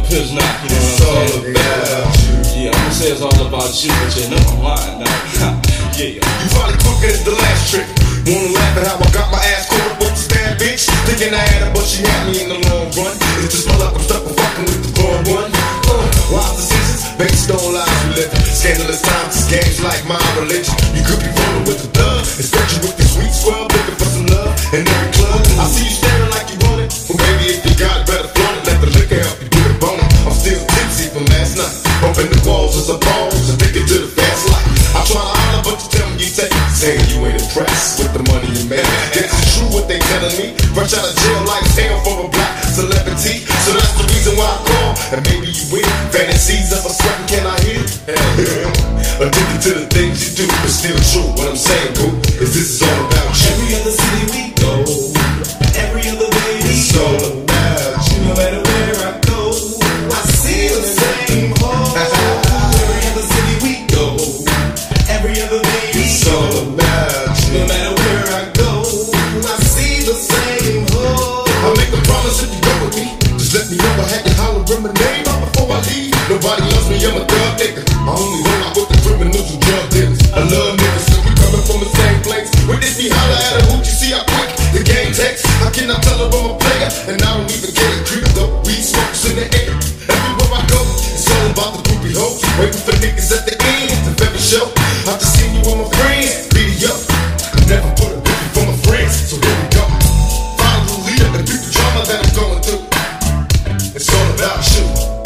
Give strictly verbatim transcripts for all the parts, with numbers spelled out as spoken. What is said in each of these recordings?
Cause not, you know what I'm saying? About you. Yeah, I'm gonna say it's all about you, but you know I'm lying now. Yeah. You probably quicker as the last trick. Wanna laugh at how I got my ass caught up with this bad bitch? Thinking I had her, but she had me in the long run. It's just my luck, I'm stuck with fucking with the wrong one. Uh, wise decisions, based on lies we live. Scandalous times, it's games like my religion. You could be rolling with the thug, expect you with this sweet swell, looking for some love in every club. I see you staring like you want it. Well, maybe if you got it, better flaunt it. Let the liquor help you do the bone. I'm still tipsy from last night. Bumping the walls as a balls, addicted to the fast life. I try to holler, but you tell me you take it. Saying you ain't impressed with the money you make. Guess it's true what they telling me. Fresh out of jail like hell for a black celebrity. So that's the reason why I call. And maybe you win. Fantasies of a sweating, can I hear it? Addicted to the things you do, but still true. What I'm saying, boo, is this is all about you. Every other city we go, every other day we it's go. all about you. No matter where I go, I see the same hole. Every other city we go, every other day we it's go. all about you. No matter where I go, I see the same hole. I'll make a promise if you go with me. Just let me know I had to holler in my name out before I leave. Nobody loves me, I'm a thug nigga. I only roll out with the criminals and drug dealers. I love niggas, so we coming from the same place. With this be holler at a hoot, you see how quick the game takes. I cannot tell her I'm a player, and I don't even care. Creep though, weed smokes in the air. Everywhere I go, it's all about the groupie hoes. Waiting for niggas at the end of every show. I just seen you with my friends, beat it up. Never put a groupie for my friends, so here we go. Follow the leader and beat the drama that I'm going through. It's all about you.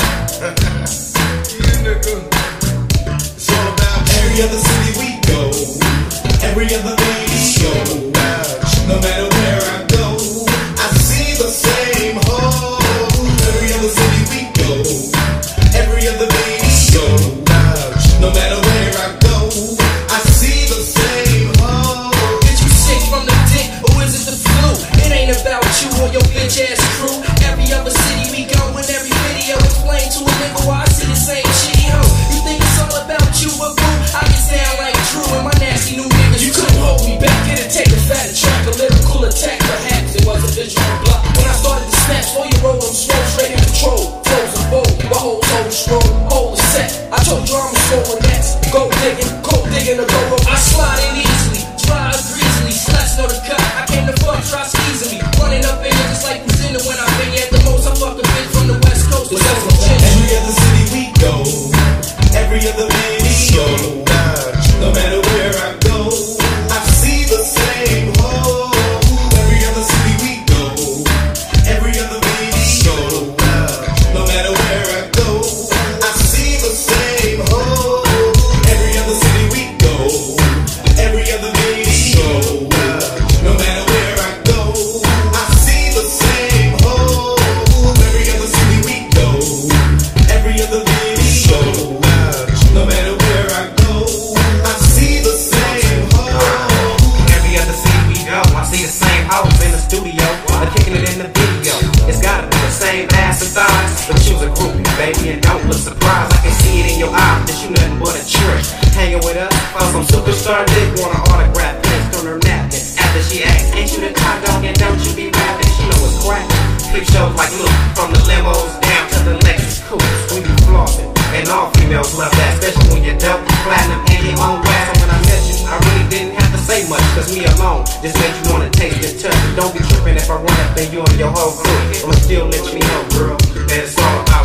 Yeah, nigga. It's all about you. Every other city we go, every other day we go. No matter where I go, I see the same hole. Every other city we go, every other day we go. No matter where I go, I see the same hole. Did you sick from the dick, or is it the flu? It ain't about you or your bitch ass crew. Every other city we go, in every video explain to a nigga why I see the same shitty hoe. You think it's all about you, but boo, I get down like Drew and my nasty new niggas. You couldn't hold me back, it'd take a fat track, a lyrical attack. Perhaps it was a visual block. When I started to snatch, for your roll, I'm slow, straight in control. Frozen bold, my whole soul scroll, whole is set. I told you I'm a scroll next. Go digging, cold digging to go roll. I slide in easily, drive greasily, sluts know the cut. I came to fuck, try squeezing me. Running up in niggas like who's in it when I been at the most. I fuck a bitch from the west coast to West Virginia. Every other city we go, every other day we go. No matter where I go, I see the same hole. Every other city we go, every other day we go. No matter where I go, I see the same hole. Every other city we go, every other day we go. No matter where I go, I see the same hole. Every other city we go, every other day we go. No matter where I go, I see the same hole. Every other city we go, I see the same hoes in the studio, or kicking it in the video. It's gotta be the same ass and thighs, but you's a groupie, baby, and don't look surprised. I can see it in your eyes that you nothing but a trick. Hanging with us, found some superstar dick, want an autograph, placed on her napkin. After she asks, ain't you the top dog and don't you be rapping? She know it's crack. Clip shows like Luke, from the limos down to the Lexus coupes. We be flossing, and all females love that, especially when you're dope, platinum, and your own wax. And when I met you, I really didn't have to say much, cause me alone just made you wanna taste and touch. Don't be tripping if I run up and you and your whole crew. I'ma still let you know, girl, that it's all about